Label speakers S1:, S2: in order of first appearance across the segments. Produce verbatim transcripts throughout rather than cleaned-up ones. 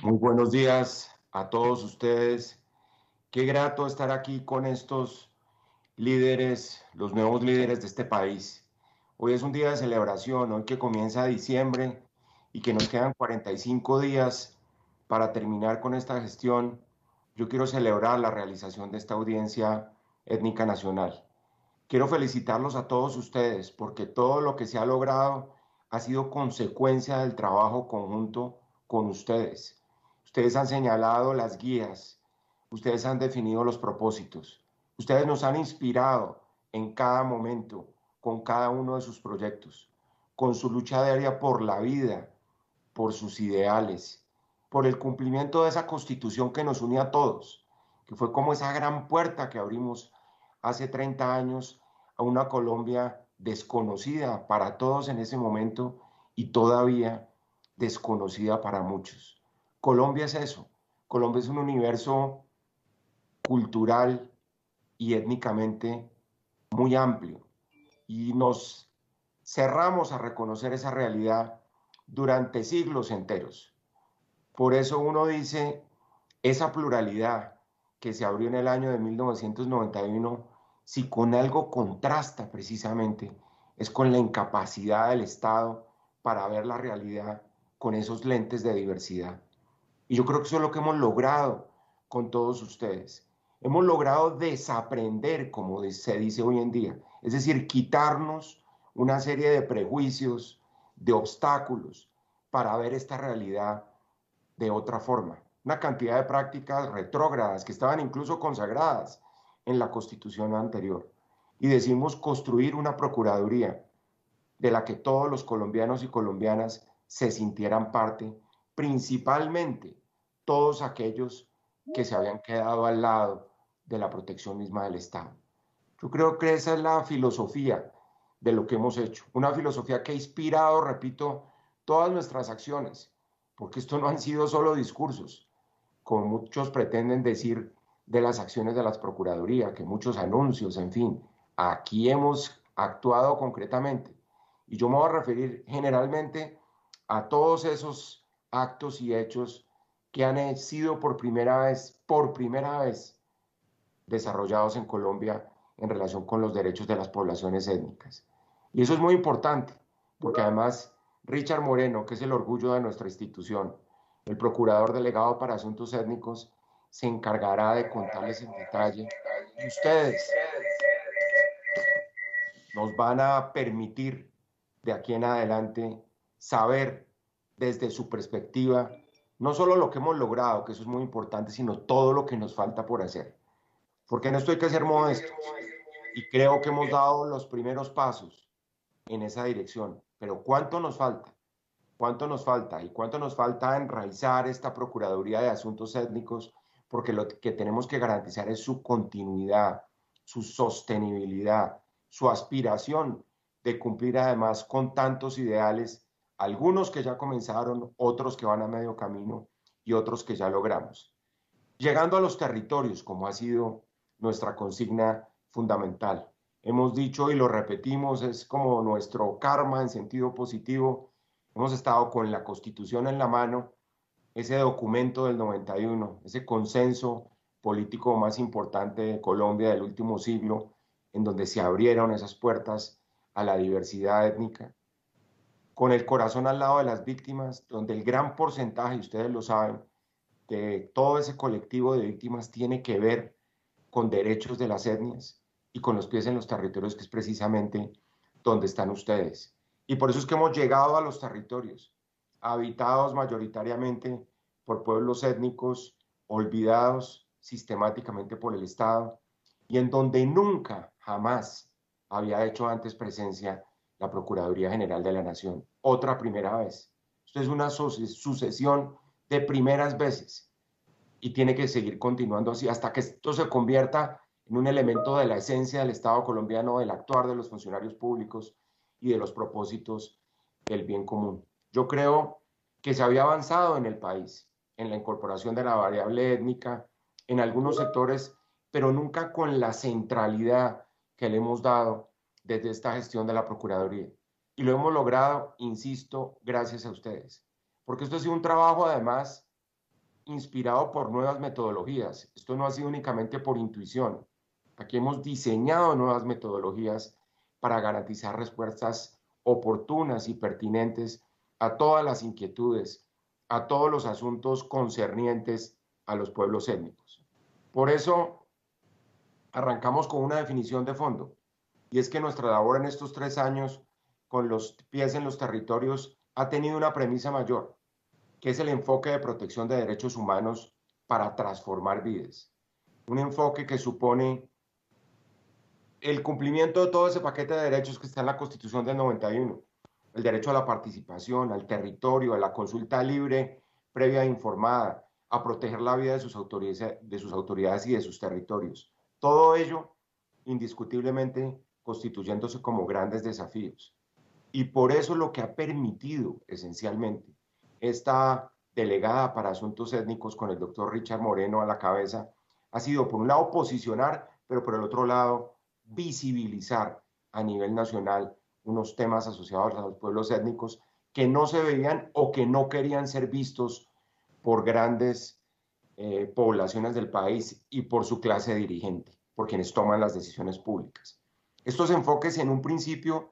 S1: Muy buenos días a todos ustedes. Qué grato estar aquí con estos líderes, los nuevos líderes de este país. Hoy es un día de celebración, hoy que comienza diciembre y que nos quedan cuarenta y cinco días para terminar con esta gestión. Yo quiero celebrar la realización de esta audiencia étnica nacional. Quiero felicitarlos a todos ustedes porque todo lo que se ha logrado ha sido consecuencia del trabajo conjunto con ustedes. Ustedes han señalado las guías, ustedes han definido los propósitos, ustedes nos han inspirado en cada momento con cada uno de sus proyectos, con su lucha diaria por la vida, por sus ideales, por el cumplimiento de esa constitución que nos une a todos, que fue como esa gran puerta que abrimos hace treinta años a una Colombia desconocida para todos en ese momento y todavía desconocida para muchos. Colombia es eso. Colombia es un universo cultural y étnicamente muy amplio y nos cerramos a reconocer esa realidad durante siglos enteros. Por eso uno dice, esa pluralidad que se abrió en el año de mil novecientos noventa y uno, si con algo contrasta precisamente, es con la incapacidad del Estado para ver la realidad con esos lentes de diversidad. Y yo creo que eso es lo que hemos logrado con todos ustedes. Hemos logrado desaprender, como se dice hoy en día, es decir, quitarnos una serie de prejuicios, de obstáculos para ver esta realidad de otra forma. Una cantidad de prácticas retrógradas que estaban incluso consagradas en la Constitución anterior. Y decimos construir una Procuraduría de la que todos los colombianos y colombianas se sintieran parte, principalmente todos aquellos que se habían quedado al lado de la protección misma del Estado. Yo creo que esa es la filosofía de lo que hemos hecho, una filosofía que ha inspirado, repito, todas nuestras acciones, porque esto no han sido solo discursos, como muchos pretenden decir de las acciones de las Procuradurías, que muchos anuncios, en fin, aquí hemos actuado concretamente. Y yo me voy a referir generalmente a todos esos actos y hechos que han sido por primera vez, por primera vez, desarrollados en Colombia en relación con los derechos de las poblaciones étnicas. Y eso es muy importante, porque además Richard Moreno, que es el orgullo de nuestra institución, el procurador delegado para asuntos étnicos, se encargará de contarles en detalle y ustedes nos van a permitir de aquí en adelante saber desde su perspectiva no solo lo que hemos logrado, que eso es muy importante, sino todo lo que nos falta por hacer. Porque en esto hay que ser modestos y creo que hemos dado los primeros pasos en esa dirección. Pero ¿cuánto nos falta? ¿Cuánto nos falta? ¿Y cuánto nos falta enraizar esta Procuraduría de Asuntos Étnicos? Porque lo que tenemos que garantizar es su continuidad, su sostenibilidad, su aspiración de cumplir además con tantos ideales, algunos que ya comenzaron, otros que van a medio camino y otros que ya logramos. Llegando a los territorios, como ha sido nuestra consigna fundamental. Hemos dicho y lo repetimos, es como nuestro karma en sentido positivo. Hemos estado con la Constitución en la mano, ese documento del noventa y uno, ese consenso político más importante de Colombia del último siglo, en donde se abrieron esas puertas a la diversidad étnica, con el corazón al lado de las víctimas, donde el gran porcentaje, y ustedes lo saben, de todo ese colectivo de víctimas tiene que ver con derechos de las etnias y con los pies en los territorios, que es precisamente donde están ustedes. Y por eso es que hemos llegado a los territorios, habitados mayoritariamente por pueblos étnicos, olvidados sistemáticamente por el Estado, y en donde nunca, jamás había hecho antes presencia la Procuraduría General de la Nación. Otra primera vez. Esto es una sucesión de primeras veces y tiene que seguir continuando así hasta que esto se convierta en un elemento de la esencia del Estado colombiano, del actuar de los funcionarios públicos y de los propósitos del bien común. Yo creo que se había avanzado en el país en la incorporación de la variable étnica en algunos sectores, pero nunca con la centralidad que le hemos dado desde esta gestión de la Procuraduría. Y lo hemos logrado, insisto, gracias a ustedes. Porque esto ha sido un trabajo además inspirado por nuevas metodologías. Esto no ha sido únicamente por intuición. Aquí hemos diseñado nuevas metodologías para garantizar respuestas oportunas y pertinentes a todas las inquietudes, a todos los asuntos concernientes a los pueblos étnicos. Por eso, arrancamos con una definición de fondo, y es que nuestra labor en estos tres años, con los pies en los territorios, ha tenido una premisa mayor, que es el enfoque de protección de derechos humanos para transformar vidas. Un enfoque que supone el cumplimiento de todo ese paquete de derechos que está en la Constitución del noventa y uno, el derecho a la participación, al territorio, a la consulta libre, previa e informada, a proteger la vida de sus autoridades, de sus autoridades y de sus territorios. Todo ello, indiscutiblemente, constituyéndose como grandes desafíos. Y por eso lo que ha permitido, esencialmente, esta delegada para asuntos étnicos con el doctor Richard Moreno a la cabeza, ha sido, por un lado, posicionar, pero por el otro lado, visibilizar a nivel nacional unos temas asociados a los pueblos étnicos que no se veían o que no querían ser vistos por grandes eh, poblaciones del país y por su clase dirigente, por quienes toman las decisiones públicas. Estos enfoques en un principio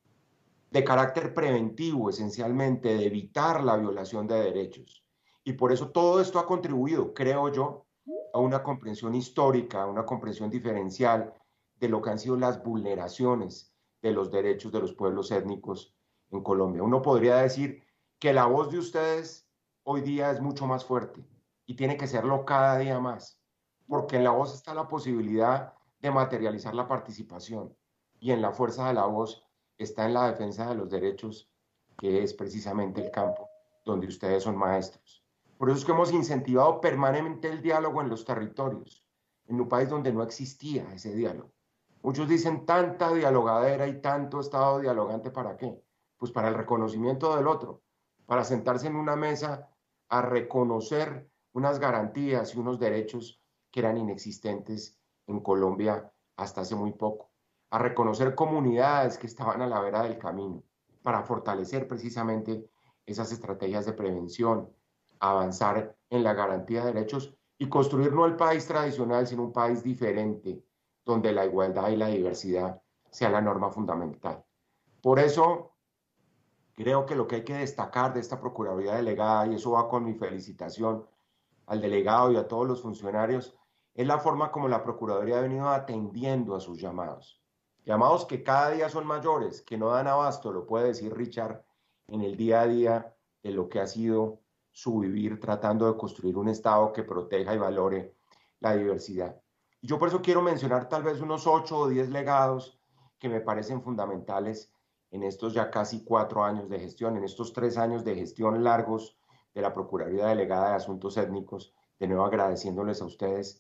S1: de carácter preventivo, esencialmente, de evitar la violación de derechos. Y por eso todo esto ha contribuido, creo yo, a una comprensión histórica, a una comprensión diferencial de lo que han sido las vulneraciones de los derechos de los pueblos étnicos en Colombia. Uno podría decir que la voz de ustedes hoy día es mucho más fuerte y tiene que serlo cada día más, porque en la voz está la posibilidad de materializar la participación y en la fuerza de la voz está en la defensa de los derechos, que es precisamente el campo donde ustedes son maestros. Por eso es que hemos incentivado permanentemente el diálogo en los territorios, en un país donde no existía ese diálogo. Muchos dicen tanta dialogadera y tanto estado dialogante, ¿para qué? Pues para el reconocimiento del otro, para sentarse en una mesa a reconocer unas garantías y unos derechos que eran inexistentes en Colombia hasta hace muy poco, a reconocer comunidades que estaban a la vera del camino, para fortalecer precisamente esas estrategias de prevención, avanzar en la garantía de derechos y construir no el país tradicional, sino un país diferente, donde la igualdad y la diversidad sea la norma fundamental. Por eso, creo que lo que hay que destacar de esta Procuraduría Delegada, y eso va con mi felicitación al delegado y a todos los funcionarios, es la forma como la Procuraduría ha venido atendiendo a sus llamados. Llamados que cada día son mayores, que no dan abasto, lo puede decir Richard, en el día a día de lo que ha sido su vivir tratando de construir un Estado que proteja y valore la diversidad. Y yo por eso quiero mencionar tal vez unos ocho o diez legados que me parecen fundamentales en estos ya casi cuatro años de gestión, en estos tres años de gestión largos de la Procuraduría Delegada de Asuntos Étnicos, de nuevo agradeciéndoles a ustedes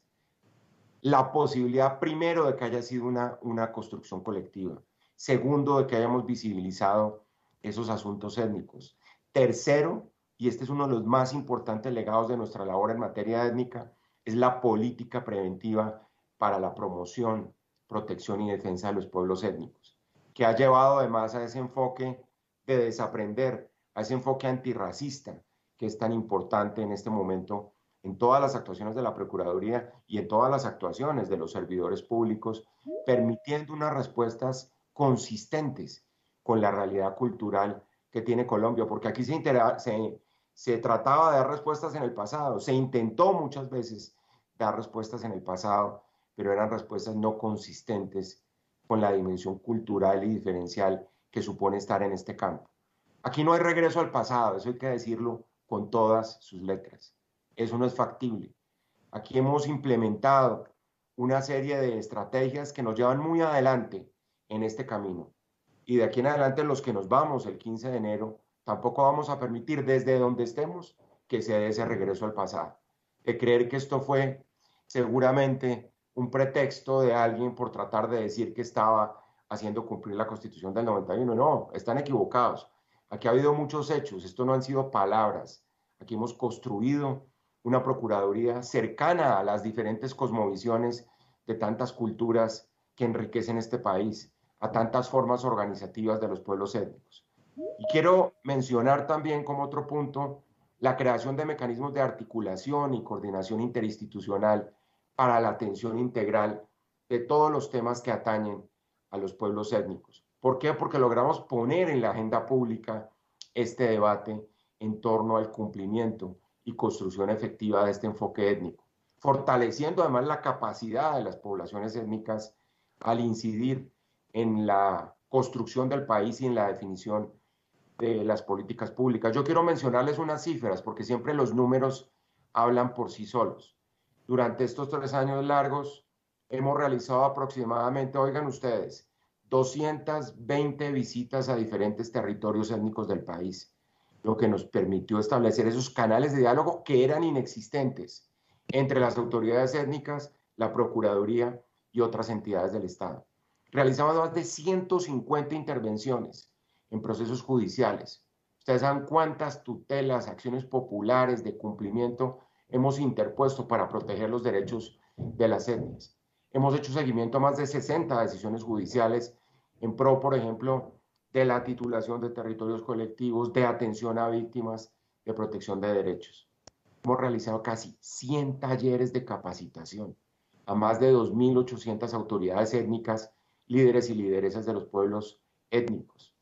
S1: la posibilidad, primero, de que haya sido una, una construcción colectiva, segundo, de que hayamos visibilizado esos asuntos étnicos, tercero, y este es uno de los más importantes legados de nuestra labor en materia étnica, es la política preventiva para la promoción, protección y defensa de los pueblos étnicos, que ha llevado además a ese enfoque de desaprender, a ese enfoque antirracista que es tan importante en este momento en todas las actuaciones de la Procuraduría y en todas las actuaciones de los servidores públicos, permitiendo unas respuestas consistentes con la realidad cultural que tiene Colombia, porque aquí se, se, se trataba de dar respuestas en el pasado, se intentó muchas veces dar respuestas en el pasado, pero eran respuestas no consistentes con la dimensión cultural y diferencial que supone estar en este campo. Aquí no hay regreso al pasado, eso hay que decirlo con todas sus letras. Eso no es factible. Aquí hemos implementado una serie de estrategias que nos llevan muy adelante en este camino. Y de aquí en adelante, los que nos vamos el quince de enero, tampoco vamos a permitir desde donde estemos que se dé ese regreso al pasado. De creer que esto fue seguramente un pretexto de alguien por tratar de decir que estaba haciendo cumplir la Constitución del noventa y uno. No, están equivocados. Aquí ha habido muchos hechos, esto no han sido palabras. Aquí hemos construido una procuraduría cercana a las diferentes cosmovisiones de tantas culturas que enriquecen este país, a tantas formas organizativas de los pueblos étnicos. Y quiero mencionar también como otro punto la creación de mecanismos de articulación y coordinación interinstitucional para la atención integral de todos los temas que atañen a los pueblos étnicos. ¿Por qué? Porque logramos poner en la agenda pública este debate en torno al cumplimiento y construcción efectiva de este enfoque étnico, fortaleciendo además la capacidad de las poblaciones étnicas al incidir en la construcción del país y en la definición de las políticas públicas. Yo quiero mencionarles unas cifras porque siempre los números hablan por sí solos. Durante estos tres años largos hemos realizado aproximadamente, oigan ustedes, doscientas veinte visitas a diferentes territorios étnicos del país, lo que nos permitió establecer esos canales de diálogo que eran inexistentes entre las autoridades étnicas, la Procuraduría y otras entidades del Estado. Realizamos más de ciento cincuenta intervenciones en procesos judiciales. Ustedes saben cuántas tutelas, acciones populares de cumplimiento hemos interpuesto para proteger los derechos de las etnias. Hemos hecho seguimiento a más de sesenta decisiones judiciales en pro, por ejemplo, de la titulación de territorios colectivos, de atención a víctimas, de protección de derechos. Hemos realizado casi cien talleres de capacitación a más de dos mil ochocientas autoridades étnicas, líderes y lideresas de los pueblos étnicos.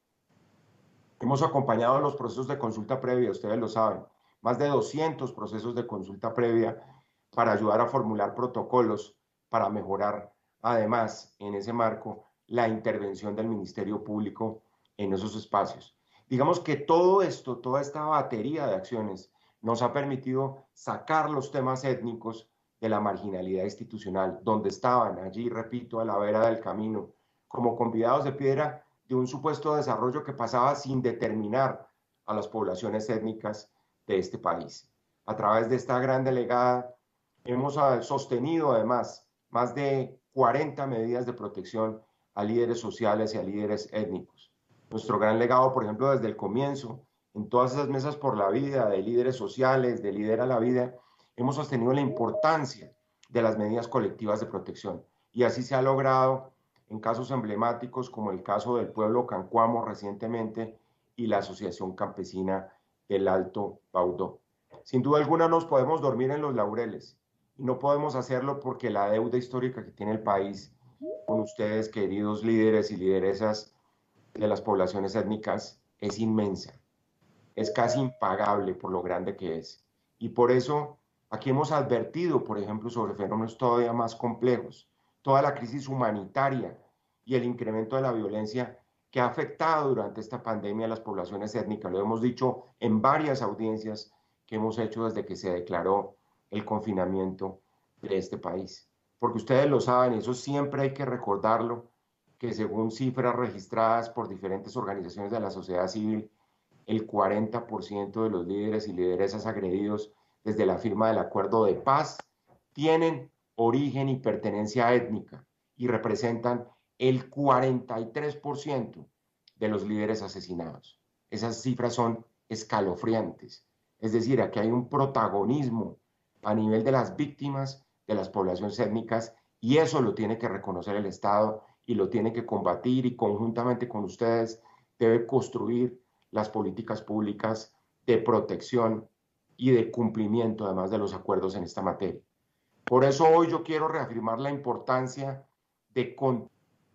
S1: Hemos acompañado los procesos de consulta previa, ustedes lo saben, más de doscientos procesos de consulta previa para ayudar a formular protocolos para mejorar, además, en ese marco, la intervención del Ministerio Público en esos espacios. Digamos que todo esto, toda esta batería de acciones nos ha permitido sacar los temas étnicos de la marginalidad institucional, donde estaban allí, repito, a la vera del camino, como convidados de piedra de un supuesto desarrollo que pasaba sin determinar a las poblaciones étnicas de este país. A través de esta gran delegada hemos sostenido además más de cuarenta medidas de protección a líderes sociales y a líderes étnicos. Nuestro gran legado, por ejemplo, desde el comienzo, en todas esas mesas por la vida, de líderes sociales, de Lidera la Vida, hemos sostenido la importancia de las medidas colectivas de protección. Y así se ha logrado en casos emblemáticos como el caso del pueblo Cancuamo recientemente y la Asociación Campesina del Alto Baudó. Sin duda alguna nos podemos dormir en los laureles y no podemos hacerlo porque la deuda histórica que tiene el país con ustedes, queridos líderes y lideresas de las poblaciones étnicas, es inmensa. Es casi impagable por lo grande que es. Y por eso aquí hemos advertido, por ejemplo, sobre fenómenos todavía más complejos, toda la crisis humanitaria y el incremento de la violencia que ha afectado durante esta pandemia a las poblaciones étnicas. Lo hemos dicho en varias audiencias que hemos hecho desde que se declaró el confinamiento de este país. Porque ustedes lo saben, eso siempre hay que recordarlo, que según cifras registradas por diferentes organizaciones de la sociedad civil, el cuarenta por ciento de los líderes y lideresas agredidos desde la firma del acuerdo de paz tienen origen y pertenencia étnica y representan el cuarenta y tres por ciento de los líderes asesinados. Esas cifras son escalofriantes. Es decir, aquí hay un protagonismo a nivel de las víctimas de las poblaciones étnicas y eso lo tiene que reconocer el Estado y lo tiene que combatir y conjuntamente con ustedes debe construir las políticas públicas de protección y de cumplimiento, además de los acuerdos en esta materia. Por eso hoy yo quiero reafirmar la importancia de con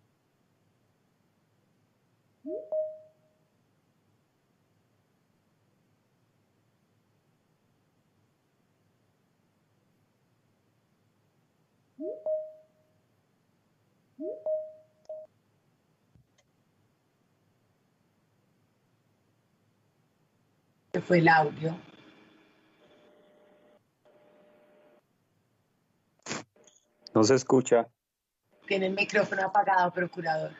S2: ¿Qué fue el audio?
S3: No se escucha.
S2: Tiene el micrófono apagado, procurador.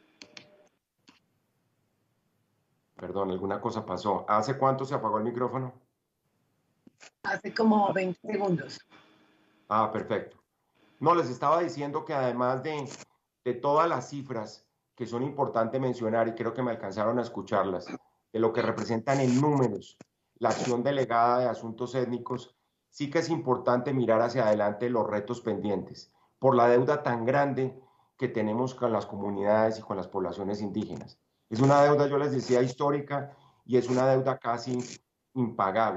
S1: Perdón, alguna cosa pasó. ¿Hace cuánto se apagó el micrófono?
S2: Hace como veinte segundos.
S1: Ah, perfecto. No, les estaba diciendo que además de, de todas las cifras que son importantes mencionar, y creo que me alcanzaron a escucharlas, de lo que representan en números la acción delegada de asuntos étnicos, sí que es importante mirar hacia adelante los retos pendientes, por la deuda tan grande que tenemos con las comunidades y con las poblaciones indígenas. Es una deuda, yo les decía, histórica y es una deuda casi impagable.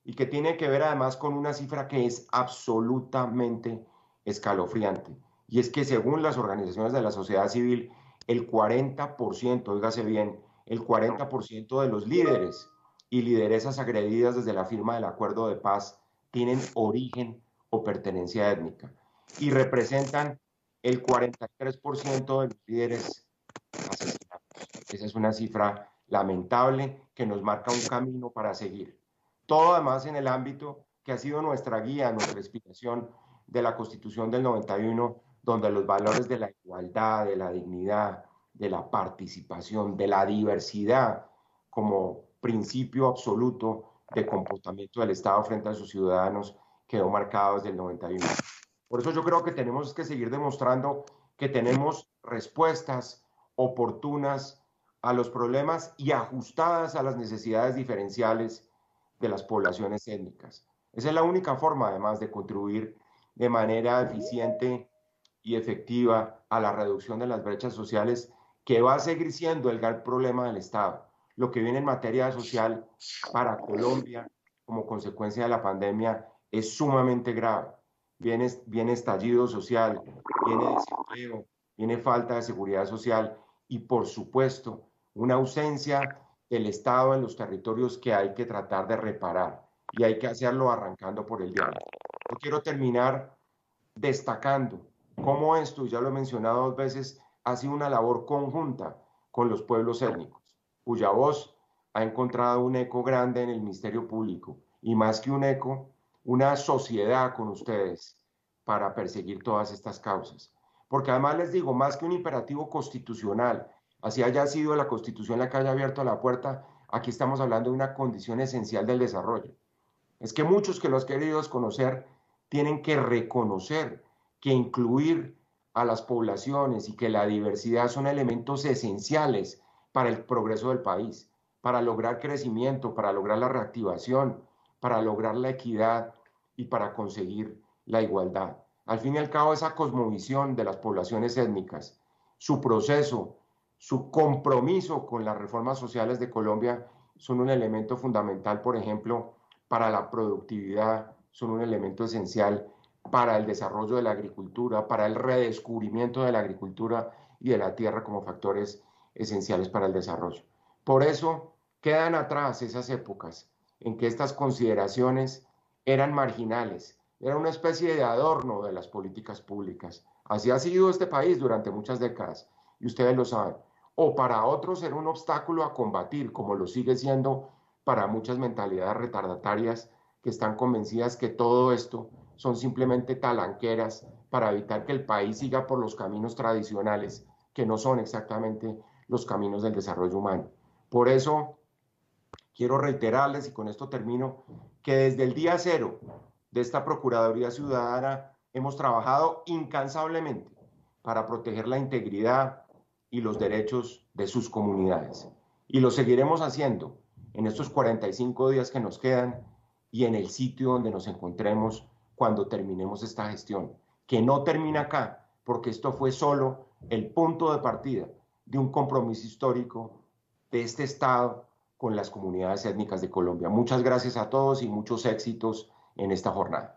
S1: y que tiene que ver además con una cifra que es absolutamente escalofriante. Y es que según las organizaciones de la sociedad civil, el cuarenta por ciento, óigase bien, el cuarenta por ciento de los líderes y lideresas agredidas desde la firma del acuerdo de paz tienen origen o pertenencia étnica y representan el cuarenta y tres por ciento de los líderes asesinados. Esa es una cifra lamentable que nos marca un camino para seguir. Todo además en el ámbito que ha sido nuestra guía, nuestra inspiración de la Constitución del noventa y uno, donde los valores de la igualdad, de la dignidad, de la participación, de la diversidad como principio absoluto de comportamiento del Estado frente a sus ciudadanos quedó marcado desde el noventa y uno. Por eso yo creo que tenemos que seguir demostrando que tenemos respuestas oportunas a los problemas y ajustadas a las necesidades diferenciales de las poblaciones étnicas. Esa es la única forma, además, de contribuir de manera eficiente y efectiva a la reducción de las brechas sociales, que va a seguir siendo el gran problema del Estado. Lo que viene en materia social para Colombia como consecuencia de la pandemia es sumamente grave. Viene, viene estallido social, viene desempleo, viene falta de seguridad social y, por supuesto, una ausencia del Estado en los territorios que hay que tratar de reparar, y hay que hacerlo arrancando por el diálogo. Yo quiero terminar destacando cómo esto, y ya lo he mencionado dos veces, ha sido una labor conjunta con los pueblos étnicos, cuya voz ha encontrado un eco grande en el Ministerio Público, y más que un eco, una sociedad con ustedes para perseguir todas estas causas. Porque además les digo, más que un imperativo constitucional, así haya sido la Constitución la que haya abierto la puerta, aquí estamos hablando de una condición esencial del desarrollo. Es que muchos que lo han querido conocer tienen que reconocer que incluir a las poblaciones y que la diversidad son elementos esenciales para el progreso del país, para lograr crecimiento, para lograr la reactivación, para lograr la equidad y para conseguir la igualdad. Al fin y al cabo, esa cosmovisión de las poblaciones étnicas, su proceso, su compromiso con las reformas sociales de Colombia son un elemento fundamental, por ejemplo, para la productividad, son un elemento esencial para el desarrollo de la agricultura, para el redescubrimiento de la agricultura y de la tierra como factores esenciales para el desarrollo. Por eso quedan atrás esas épocas en que estas consideraciones eran marginales, era una especie de adorno de las políticas públicas. Así ha sido este país durante muchas décadas, y ustedes lo saben. O para otros era un obstáculo a combatir, como lo sigue siendo para muchas mentalidades retardatarias que están convencidas que todo esto son simplemente talanqueras para evitar que el país siga por los caminos tradicionales, que no son exactamente los caminos del desarrollo humano. Por eso quiero reiterarles, y con esto termino, que desde el día cero de esta Procuraduría Ciudadana hemos trabajado incansablemente para proteger la integridad y los derechos de sus comunidades. Y lo seguiremos haciendo en estos cuarenta y cinco días que nos quedan y en el sitio donde nos encontremos cuando terminemos esta gestión, que no termina acá, porque esto fue solo el punto de partida de un compromiso histórico de este Estado con las comunidades étnicas de Colombia. Muchas gracias a todos y muchos éxitos en esta jornada.